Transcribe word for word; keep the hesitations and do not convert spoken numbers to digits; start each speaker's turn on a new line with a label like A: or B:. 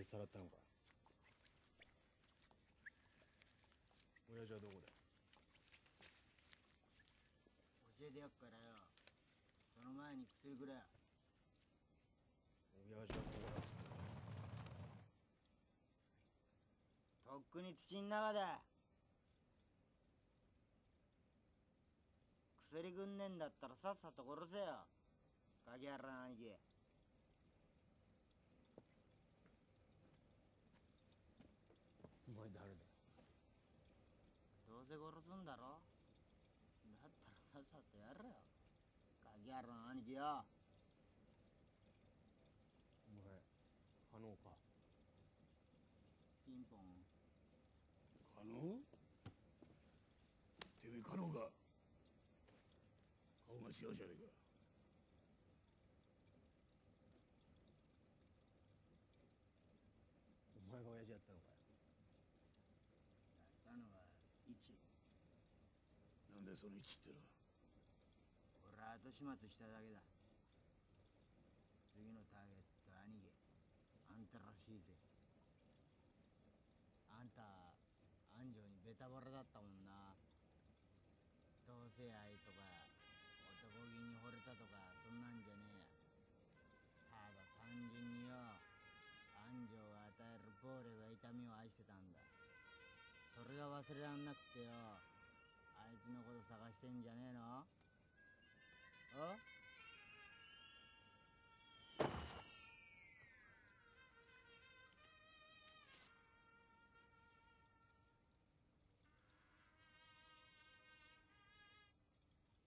A: さらったのか。親父はどこだ。
B: 教えてやっからよ。その前に薬くれ。
A: 親父はどこだっつって。
B: とっくに土ん中だ。薬くんねえんだったらさっさと殺せよ、柿原の兄貴。
A: お前誰だよ。
B: どうせ殺すんだろ。だったらさっさとやれよ、柿原の兄貴よ。
A: お前可能か。
B: ピンポン。
C: 可能？てめえ可能か。顔が違うじゃねえか。
A: お前が親父やったのかよ。
B: やったのは一。
C: なんでその一ってのは。
B: 俺は後始末しただけだ。次のターゲット兄貴、あんたらしいぜ。あんた安城にベタバラだったもんな。同性愛とか男気に惚れたとかそんなんじゃねえ。ただ単純によ、安城が与える暴力や痛みを愛してたんだ。それが忘れらんなくてよ、あいつのこと探してんじゃねえの？お？